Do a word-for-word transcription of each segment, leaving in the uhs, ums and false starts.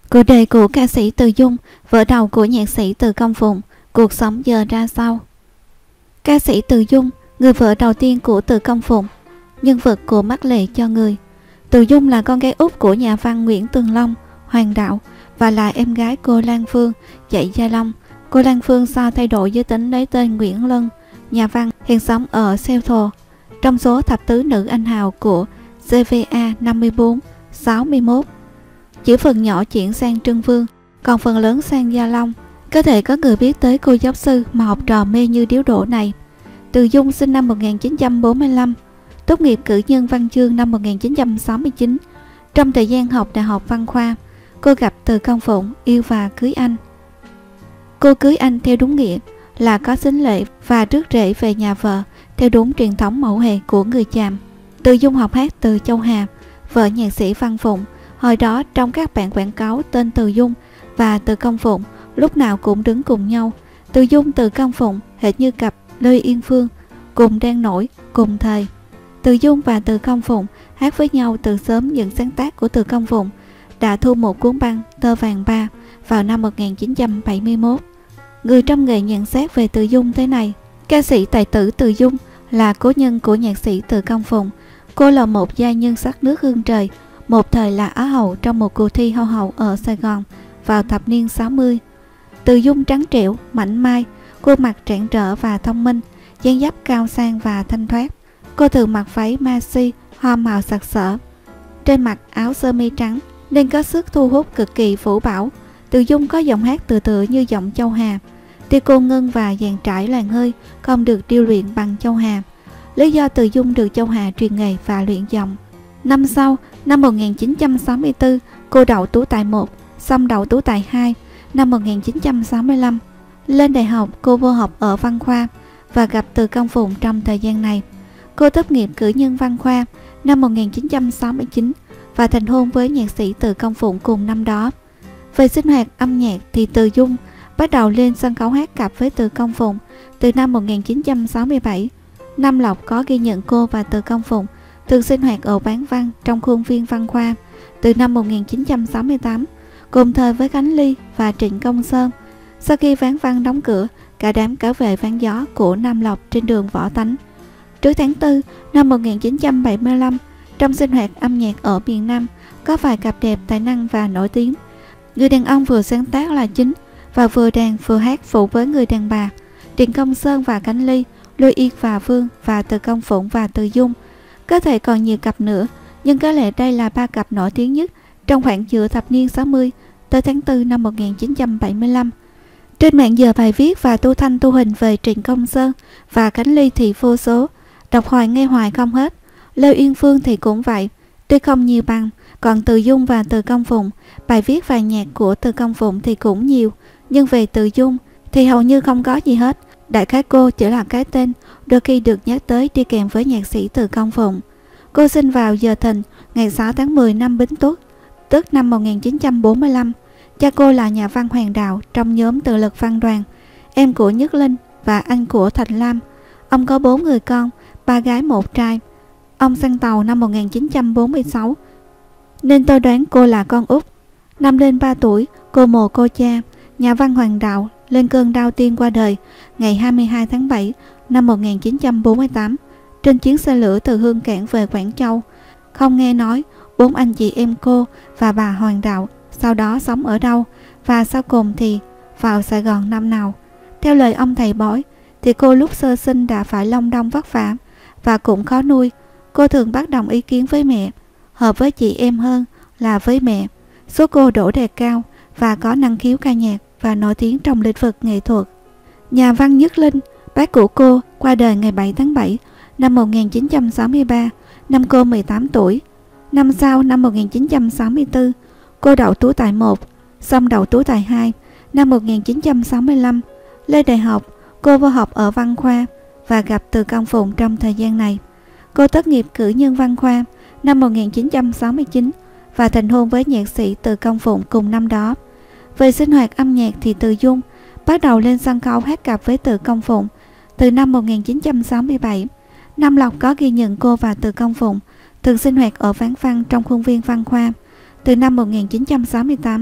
Cuộc đời của ca sĩ Từ Dung, vợ đầu của nhạc sĩ Từ Công Phụng, cuộc sống giờ ra sao? Ca sĩ Từ Dung, người vợ đầu tiên của Từ Công Phụng, nhân vật của Mắt Lệ cho người. Từ Dung là con gái út của nhà văn Nguyễn Tường Long, Hoàng Đạo và là em gái cô Lan Phương, dạy Gia Long. Cô Lan Phương sau thay đổi giới tính lấy tên Nguyễn Lân, nhà văn hiện sống ở Seattle, trong số thập tứ nữ anh hào của xê vê a năm mươi bốn sáu mươi mốt. Chỉ phần nhỏ chuyển sang Trưng Vương, còn phần lớn sang Gia Long. Có thể có người biết tới cô giáo sư mà học trò mê như điếu đổ này. Từ Dung sinh năm một nghìn chín trăm bốn mươi lăm, tốt nghiệp cử nhân văn chương năm một nghìn chín trăm sáu mươi chín. Trong thời gian học Đại học Văn Khoa, cô gặp Từ Công Phụng, yêu và cưới anh. Cô cưới anh theo đúng nghĩa là có sính lễ và rước rễ về nhà vợ theo đúng truyền thống mẫu hệ của người Chàm. Từ Dung học hát từ Châu Hà, vợ nhạc sĩ Văn Phụng. Hồi đó trong các bản quảng cáo tên Từ Dung và Từ Công Phụng lúc nào cũng đứng cùng nhau. Từ Dung, Từ Công Phụng hệt như cặp Lê Yên Phương, cùng đang nổi, cùng thời. Từ Dung và Từ Công Phụng hát với nhau từ sớm. Những sáng tác của Từ Công Phụng đã thu một cuốn băng Tơ Vàng Ba vào năm một nghìn chín trăm bảy mươi mốt. Người trong nghề nhận xét về Từ Dung thế này: ca sĩ tài tử Từ Dung là cố nhân của nhạc sĩ Từ Công Phụng. Cô là một giai nhân sắc nước hương trời, một thời là Á hậu trong một cuộc thi hoa hậu ở Sài Gòn vào thập niên sáu mươi. Từ Dung trắng trẻo, mảnh mai, khuôn mặt rạng rỡ và thông minh, dáng dấp cao sang và thanh thoát. Cô thường mặc váy maxi hoa màu sặc sỡ, trên mặt áo sơ mi trắng nên có sức thu hút cực kỳ vũ bão. Từ Dung có giọng hát tựa tựa như giọng Châu Hà, tuy cô ngân và dàn trải làn hơi không được điêu luyện bằng Châu Hà. Lý do Từ Dung được Châu Hà truyền nghề và luyện giọng. Năm sau, năm một nghìn chín trăm sáu mươi tư, cô đậu tú tài một, xong đậu tú tài hai năm một nghìn chín trăm sáu mươi lăm. Lên đại học, cô vô học ở Văn Khoa và gặp Từ Công Phụng trong thời gian này. Cô tốt nghiệp cử nhân Văn Khoa năm một nghìn chín trăm sáu mươi chín và thành hôn với nhạc sĩ Từ Công Phụng cùng năm đó. Về sinh hoạt âm nhạc thì Từ Dung bắt đầu lên sân khấu hát cặp với Từ Công Phụng từ năm một nghìn chín trăm sáu mươi bảy. Nam Lộc có ghi nhận cô và Từ Công Phụng thường sinh hoạt ở bán văn trong khuôn viên Văn Khoa từ năm một nghìn chín trăm sáu mươi tám, cùng thời với Khánh Ly và Trịnh Công Sơn. Sau khi ván văn đóng cửa, cả đám cáo về ván gió của Nam Lộc trên đường Võ Tánh. Trước tháng tư năm một nghìn chín trăm bảy mươi lăm, trong sinh hoạt âm nhạc ở miền Nam có vài cặp đẹp tài năng và nổi tiếng. Người đàn ông vừa sáng tác là chính và vừa đàn vừa hát phụ với người đàn bà. Trịnh Công Sơn và Khánh Ly, Lôi Yên và Vương và Từ Công Phụng và Từ Dung. Có thể còn nhiều cặp nữa, nhưng có lẽ đây là ba cặp nổi tiếng nhất trong khoảng giữa thập niên sáu mươi tới tháng tư năm một nghìn chín trăm bảy mươi lăm. Trên mạng giờ bài viết và tu thanh tu hình về Trịnh Công Sơn và Khánh Ly thì vô số, đọc hoài nghe hoài không hết. Lê Yên Phương thì cũng vậy, tuy không nhiều bằng. Còn Từ Dung và Từ Công Phụng, bài viết và nhạc của Từ Công Phụng thì cũng nhiều, nhưng về Từ Dung thì hầu như không có gì hết. Đại khái cô chỉ là cái tên đôi khi được nhắc tới đi kèm với nhạc sĩ Từ Công Phụng. Cô sinh vào giờ Thìn ngày sáu tháng mười năm Bính Tuất, tức năm một nghìn chín trăm bốn mươi lăm. Cha cô là nhà văn Hoàng Đạo trong nhóm Tự Lực Văn Đoàn, em của Nhất Linh và anh của Thạch Lam. Ông có bốn người con, ba gái một trai. Ông sang tàu năm một nghìn chín trăm bốn mươi sáu, nên tôi đoán cô là con út. Năm lên ba tuổi, cô mồ cô cha, nhà văn Hoàng Đạo lên cơn đau tim qua đời ngày hai mươi hai tháng bảy năm một nghìn chín trăm bốn mươi tám trên chuyến xe lửa từ Hương Cảng về Quảng Châu. Không nghe nói bốn anh chị em cô và bà Hoàng Đạo sau đó sống ở đâu và sau cùng thì vào Sài Gòn năm nào. Theo lời ông thầy bói thì cô lúc sơ sinh đã phải long đong vất vả và cũng khó nuôi. Cô thường bất đồng ý kiến với mẹ, hợp với chị em hơn là với mẹ. Số cô đỗ đề cao và có năng khiếu ca nhạc và nổi tiếng trong lĩnh vực nghệ thuật. Nhà văn Nhất Linh, bác của cô, qua đời ngày bảy tháng bảy năm một nghìn chín trăm sáu mươi ba, năm cô mười tám tuổi. Năm sau, năm một nghìn chín trăm sáu mươi tư, cô đậu tú tài một, xong đậu tú tài hai năm một nghìn chín trăm sáu mươi lăm. Lên đại học, cô vô học ở Văn Khoa và gặp Từ Công Phụng trong thời gian này. Cô tốt nghiệp cử nhân Văn Khoa năm một nghìn chín trăm sáu mươi chín và thành hôn với nhạc sĩ Từ Công Phụng cùng năm đó. Về sinh hoạt âm nhạc thì Từ Dung bắt đầu lên sân khấu hát cặp với Từ Công Phụng từ năm một nghìn chín trăm sáu mươi bảy. Nam Lộc có ghi nhận cô và Từ Công Phụng thường sinh hoạt ở ván văn trong khuôn viên Văn Khoa từ năm một nghìn chín trăm sáu mươi tám.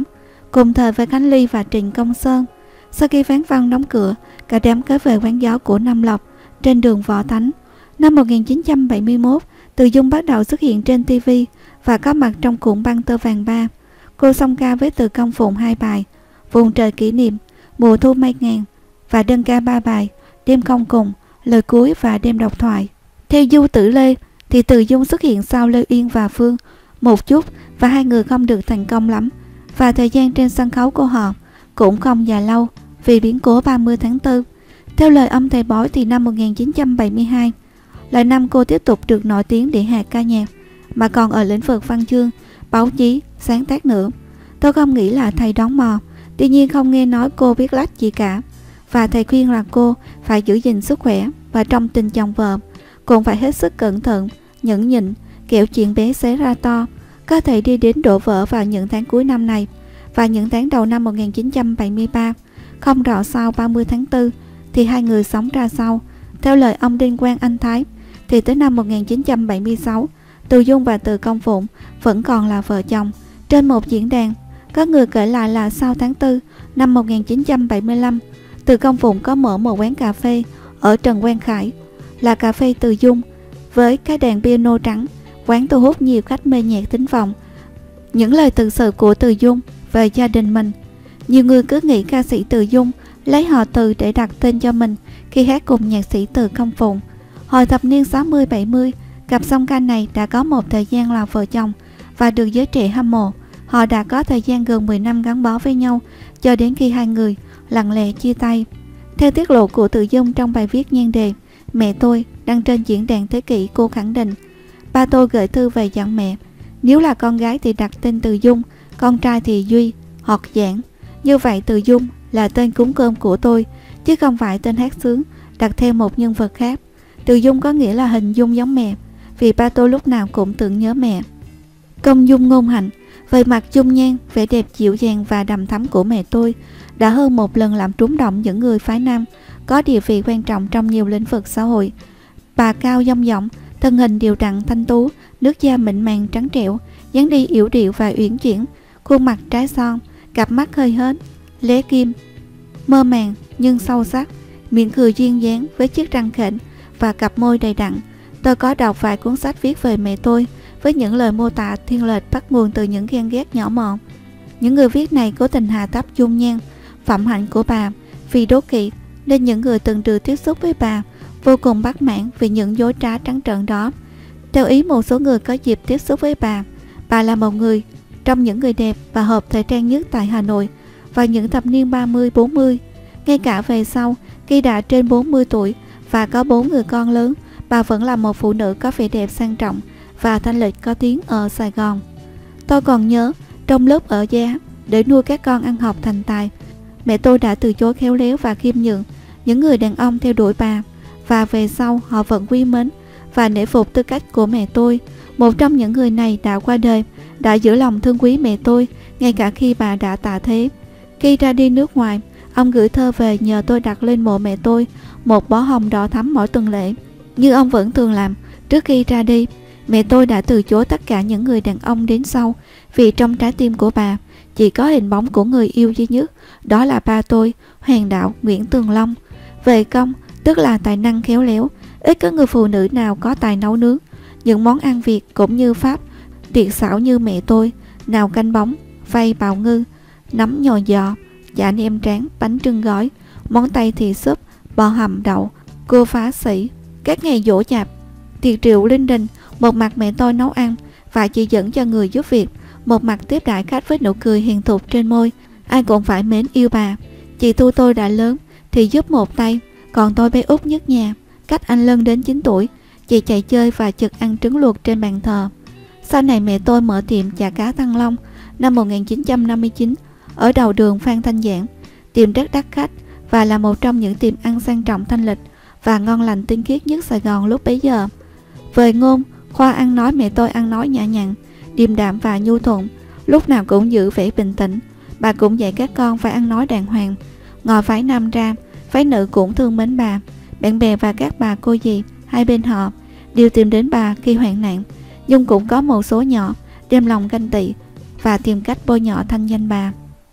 cùng thời với Khánh Ly và Trịnh Công Sơn. Sau khi Phán Văn đóng cửa, cả đám kéo về quán gió của Nam Lộc trên đường Võ Thánh. Năm một nghìn chín trăm bảy mươi mốt, Từ Dung bắt đầu xuất hiện trên ti vi và có mặt trong cuộn băng tơ vàng ba. Cô song ca với Từ Công Phụng hai bài, Vùng Trời Kỷ Niệm, Mùa Thu Mây Ngàn, và đơn ca ba bài, Đêm Không Cùng, Lời Cuối và Đêm Độc Thoại. Theo Du Tử Lê thì Từ Dung xuất hiện sau Lê Uyên và Phương một chút và hai người không được thành công lắm, và thời gian trên sân khấu của họ cũng không dài lâu vì biến cố ba mươi tháng tư. Theo lời ông thầy bói thì năm một nghìn chín trăm bảy mươi hai là năm cô tiếp tục được nổi tiếng để hát ca nhạc, mà còn ở lĩnh vực văn chương, báo chí, sáng tác nữa. Tôi không nghĩ là thầy đón mò, tuy nhiên không nghe nói cô biết lách gì cả, và thầy khuyên là cô phải giữ gìn sức khỏe và trong tình chồng vợ cũng phải hết sức cẩn thận, nhẫn nhịn, kẻo chuyện bé xé ra to, có thể đi đến đổ vỡ vào những tháng cuối năm này và những tháng đầu năm một nghìn chín trăm bảy mươi ba. Không rõ sau ba mươi tháng tư thì hai người sống ra sao. Theo lời ông Đinh Quang Anh Thái thì tới năm một nghìn chín trăm bảy mươi sáu, Từ Dung và Từ Công Phụng vẫn còn là vợ chồng. Trên một diễn đàn, có người kể lại là sau tháng tư năm một nghìn chín trăm bảy mươi lăm, Từ Công Phụng có mở một quán cà phê ở Trần Quang Khải, là cà phê Từ Dung, với cái đèn piano trắng. Quán thu hút nhiều khách mê nhạc thính phòng những lời tự sự của Từ Dung về gia đình mình. Nhiều người cứ nghĩ ca sĩ Từ Dung lấy họ Từ để đặt tên cho mình khi hát cùng nhạc sĩ Từ Công Phụng. Hồi thập niên sáu mươi bảy mươi, cặp song ca này đã có một thời gian là vợ chồng và được giới trẻ hâm mộ. Họ đã có thời gian gần mười năm gắn bó với nhau cho đến khi hai người lặng lẽ chia tay. Theo tiết lộ của Từ Dung trong bài viết nhan đề Mẹ Tôi đăng trên diễn đàn Thế Kỷ, cô khẳng định: Ba tôi gửi thư về dặn mẹ, nếu là con gái thì đặt tên Từ Dung, con trai thì Duy hoặc Giảng. Như vậy Từ Dung là tên cúng cơm của tôi, chứ không phải tên hát sướng đặt theo một nhân vật khác. Từ Dung có nghĩa là hình dung giống mẹ, vì ba tôi lúc nào cũng tưởng nhớ mẹ. Công dung ngôn hạnh, về mặt dung nhan, vẻ đẹp dịu dàng và đầm thắm của mẹ tôi đã hơn một lần làm trúng động những người phái nam có địa vị quan trọng trong nhiều lĩnh vực xã hội. Bà cao dong dỏng, thân hình đều đặn thanh tú, nước da mịn màng trắng trẻo, dáng đi yểu điệu và uyển chuyển, khuôn mặt trái son, cặp mắt hơi hớn, lé kim, mơ màng nhưng sâu sắc, miệng cười duyên dáng với chiếc răng khểnh và cặp môi đầy đặn. Tôi có đọc vài cuốn sách viết về mẹ tôi với những lời mô tả thiên lệch bắt nguồn từ những ghen ghét nhỏ mọn. Những người viết này cố tình hạ thấp dung nhan, phẩm hạnh của bà vì đố kỵ, nên những người từng được tiếp xúc với bà vô cùng bất mãn vì những dối trá trắng trợn đó. Theo ý một số người có dịp tiếp xúc với bà, bà là một người trong những người đẹp và hợp thời trang nhất tại Hà Nội vào những thập niên ba mươi bốn mươi. Ngay cả về sau, khi đã trên bốn mươi tuổi và có bốn người con lớn, bà vẫn là một phụ nữ có vẻ đẹp sang trọng và thanh lịch có tiếng ở Sài Gòn. Tôi còn nhớ, trong lớp ở Giá, để nuôi các con ăn học thành tài, mẹ tôi đã từ chối khéo léo và khiêm nhường những người đàn ông theo đuổi bà, và về sau họ vẫn quý mến và nể phục tư cách của mẹ tôi. Một trong những người này đã qua đời, đã giữ lòng thương quý mẹ tôi ngay cả khi bà đã tạ thế. Khi ra đi nước ngoài, ông gửi thơ về nhờ tôi đặt lên mộ mẹ tôi một bó hồng đỏ thắm mỗi tuần lễ, như ông vẫn thường làm trước khi ra đi. Mẹ tôi đã từ chối tất cả những người đàn ông đến sau, vì trong trái tim của bà chỉ có hình bóng của người yêu duy nhất, đó là ba tôi, Hoàng đạo Nguyễn Tường Long. Về công, tức là tài năng khéo léo, ít có người phụ nữ nào có tài nấu nướng những món ăn Việt cũng như Pháp tuyệt xảo như mẹ tôi. Nào canh bóng, vây bào ngư, nấm nhồi giò, chả nem tráng, bánh trưng gói, món Tây thì súp, bò hầm đậu, cua phá sỉ. Các ngày giỗ chạp, tiệc rượu linh đình, một mặt mẹ tôi nấu ăn và chỉ dẫn cho người giúp việc, một mặt tiếp đãi khách với nụ cười hiền thục trên môi. Ai cũng phải mến yêu bà. Chị Thu tôi đã lớn thì giúp một tay, còn tôi bé út nhất nhà, cách anh Lân đến chín tuổi, chị chạy chơi và chực ăn trứng luộc trên bàn thờ. Sau này mẹ tôi mở tiệm chả cá Thăng Long năm một nghìn chín trăm năm mươi chín ở đầu đường Phan Thanh Giảng. Tiệm rất đắt khách và là một trong những tiệm ăn sang trọng thanh lịch và ngon lành tinh khiết nhất Sài Gòn lúc bấy giờ. Về ngôn, khoa ăn nói mẹ tôi ăn nói nhã nhặn, điềm đạm và nhu thuận, lúc nào cũng giữ vẻ bình tĩnh. Bà cũng dạy các con phải ăn nói đàng hoàng. Ngoài phái nam ra, phái nữ cũng thương mến bà. Bạn bè và các bà cô dì hai bên họ đều tìm đến bà khi hoạn nạn, nhưng cũng có một số nhỏ đem lòng ganh tị và tìm cách bôi nhọ thanh danh bà.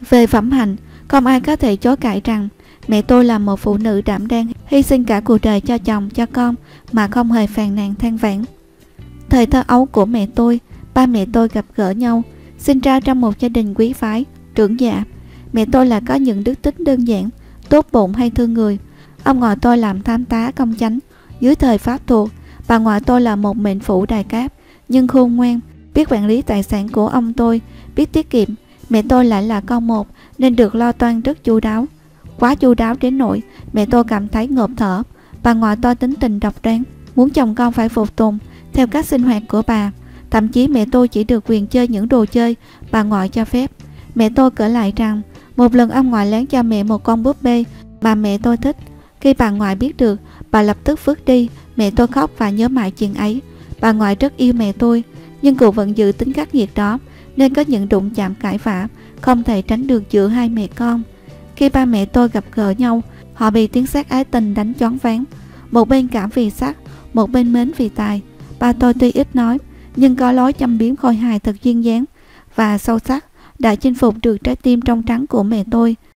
Về phẩm hạnh, không ai có thể chối cãi rằng mẹ tôi là một phụ nữ đảm đang hy sinh cả cuộc đời cho chồng, cho con mà không hề phàn nàn than vãn. Thời thơ ấu của mẹ tôi, ba mẹ tôi gặp gỡ nhau, sinh ra trong một gia đình quý phái, trưởng dạ. Mẹ tôi là có những đức tính đơn giản, tốt bụng hay thương người. Ông ngoại tôi làm tham tá công chánh dưới thời Pháp thuộc. Bà ngoại tôi là một mệnh phụ đài cáp, nhưng khôn ngoan, biết quản lý tài sản của ông tôi, biết tiết kiệm. Mẹ tôi lại là con một nên được lo toan rất chu đáo, quá chu đáo đến nỗi mẹ tôi cảm thấy ngộp thở. Bà ngoại tôi tính tình độc đoán, muốn chồng con phải phục tùng theo cách sinh hoạt của bà. Thậm chí mẹ tôi chỉ được quyền chơi những đồ chơi bà ngoại cho phép. Mẹ tôi kể lại rằng một lần ông ngoại lén cho mẹ một con búp bê mà mẹ tôi thích. Khi bà ngoại biết được, bà lập tức vứt đi. Mẹ tôi khóc và nhớ mãi chuyện ấy. Bà ngoại rất yêu mẹ tôi, nhưng cụ vẫn giữ tính khắc nghiệt đó, nên có những đụng chạm cãi vã không thể tránh được giữa hai mẹ con. Khi ba mẹ tôi gặp gỡ nhau, họ bị tiếng sét ái tình đánh choáng váng. Một bên cảm vì sắc, một bên mến vì tài. Ba tôi tuy ít nói, nhưng có lối châm biếm khôi hài thật duyên dáng và sâu sắc, đã chinh phục được trái tim trong trắng của mẹ tôi.